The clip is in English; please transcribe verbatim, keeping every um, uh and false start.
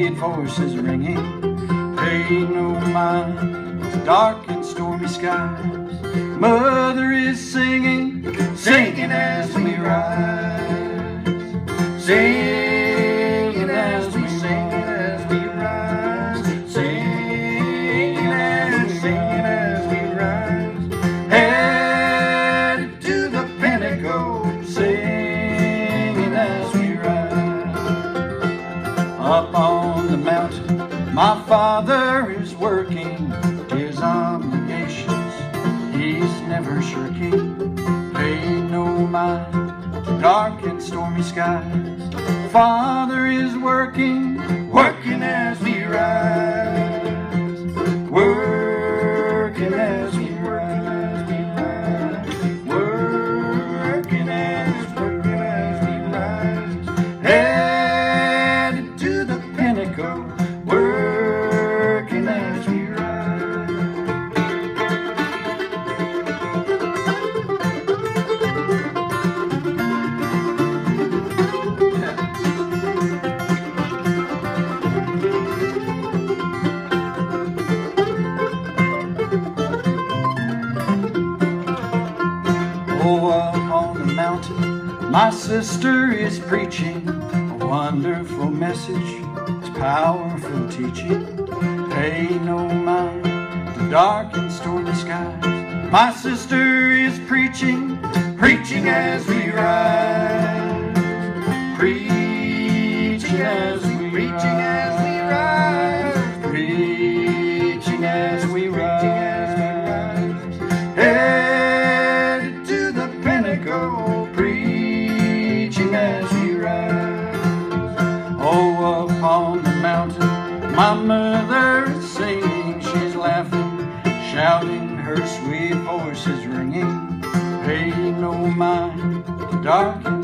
sweet voice is ringing. Pay no mind to dark and stormy skies. Mother is singing, singing as we rise. Singing as we sing, as we rise. Singing as, singing as we rise. Headed to the pinnacle, singing as we rise. Up on the mountain, my father is working his obligations. He's never shirking. Pay no mind to dark and stormy skies. Father is working, working as we rise. Working as we rise, we rise. Working as, working as we rise. Headed to the pinnacle, working as we rise. Oh, up on the mountain, my sister is preaching a wonderful message. It's powerful teaching. Pay no mind to dark and stormy skies. My sister is preaching, preaching as we rise. Preaching as we preaching as we rise. Preaching as we rise. Headed to the pinnacle, preaching as we rise. Oh, up on the mountain, my mother is singing, she's laughing, shouting, her sweet voice is ringing. Pay no mind to dark and